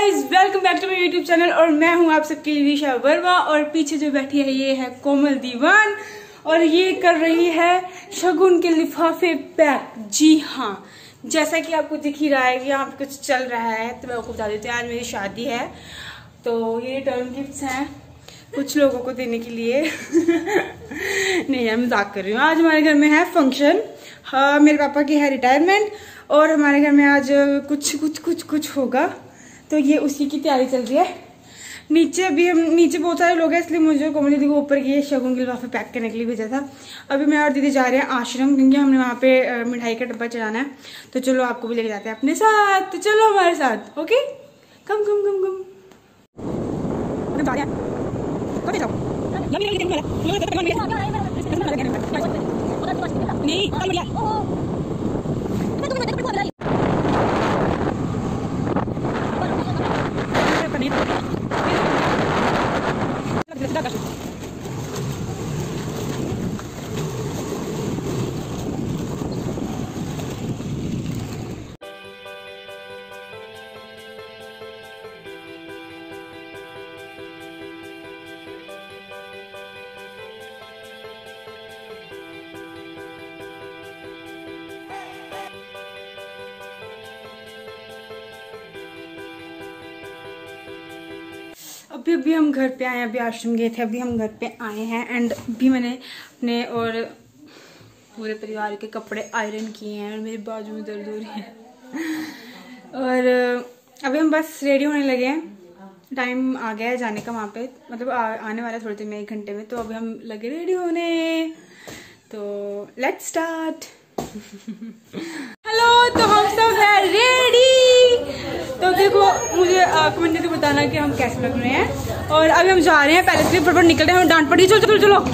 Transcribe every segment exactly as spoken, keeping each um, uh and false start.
Guys, welcome back to my YouTube channel. और मैं हूं आप सबके लिए विशा वर्मा। और पीछे जो बैठी है ये है कोमल दीवान और ये कर रही है शगुन के लिफाफे पैक। जी हाँ, जैसा कि आपको दिख ही रहा है कि यहाँ पे कुछ चल रहा है, तो मैं आपको बता देती हूँ आज मेरी शादी है, तो ये रिटर्न गिफ्ट्स हैं कुछ लोगों को देने के लिए। नहीं यार, मजाक कर रही हूँ। आज हमारे घर में है फंक्शन। हाँ, मेरे पापा की है रिटायरमेंट और हमारे घर में आज कुछ कुछ कुछ कुछ होगा, तो ये उसी की तैयारी चल रही है। नीचे अभी हम नीचे बहुत सारे लोग हैं, इसलिए मुझे कोमल दीदी को ऊपर ये शगुन के लिफाफे पैक करने के लिए भेजा था। अभी मैं और दीदी जा रहे हैं आश्रम, क्योंकि हमने वहाँ पे मिठाई का डब्बा चढ़ाना है। तो चलो आपको भी लेके जाते हैं अपने साथ, तो चलो हमारे साथ। ओके, कम कम कम कम अभी अभी हम घर पे आए हैं। अभी आश्रम गए थे, अभी हम घर पे आए हैं। एंड अभी मैंने अपने और पूरे परिवार के कपड़े आयरन किए हैं और मेरे बाजू में दर्द हो रही है। और अभी हम बस रेडी होने लगे हैं। टाइम आ गया है जाने का वहाँ पे, मतलब आ, आने वाला है थोड़ी देर में, एक घंटे में। तो अभी हम लगे रेडी होने, तो लेट्स स्टार्ट। हेलो, तो हम सब है रेडी। तो देखो, मुझे कमेंट करके बताना कि हम कैसे लग रहे हैं। और अभी हम जा रहे हैं, पहले से फटाफट निकल रहे हैं, डांट पड़ी। चलो चलो चलो।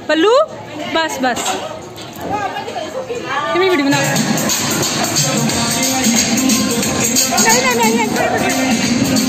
पल्लू बस बस वीडियो बना नहीं नहीं नहीं, नहीं।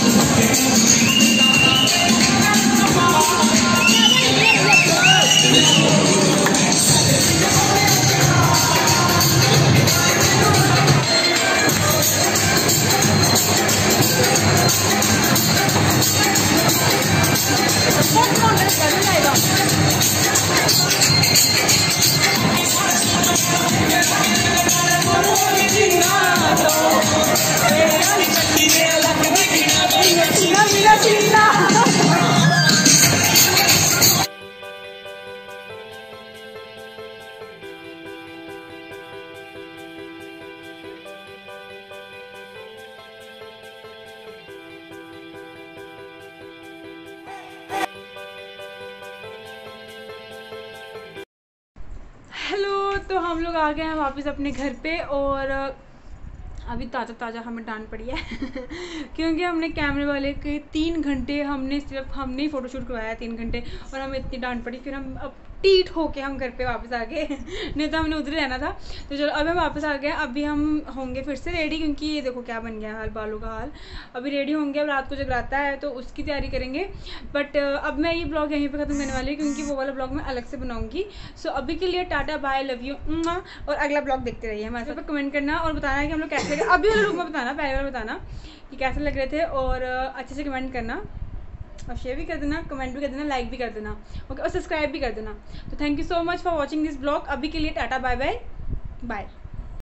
हेलो, तो हम लोग आ गए हैं वापस अपने घर पे और अभी ताज़ा ताज़ा हमें डांट पड़ी है क्योंकि हमने कैमरे वाले के तीन घंटे हमने सिर्फ हमने ही फ़ोटोशूट करवाया तीन घंटे और हमें इतनी डांट पड़ी। फिर हम अब टीट होके हम घर पे वापस आ गए नहीं तो हमने उधर रहना था। तो चलो अब हम वापस आ गए। अभी हम होंगे फिर से रेडी क्योंकि ये देखो क्या बन गया हाल, बालों का हाल। अभी रेडी होंगे, अब रात को जगराता है तो उसकी तैयारी करेंगे। बट अब मैं ये ब्लॉग यहीं पे ख़त्म करने वाली हूँ क्योंकि वो वाला ब्लॉग मैं अलग से बनाऊँगी। सो अभी के लिए टाटा बाय, लव यू, और अगला ब्लॉग देखते रहिए हमारे साथ। कमेंट करना और बताना कि हम लोग कैसे लगे। अभी वाले लोग में बताना, पहले वाला बताना कि कैसे लग रहे थे और अच्छे से कमेंट करना और शेयर भी कर देना, कमेंट भी कर देना, लाइक भी कर देना, ओके, और सब्सक्राइब भी कर देना। तो thank you so much for watching this blog. अभी के लिए टाटा बाय बाय बाय।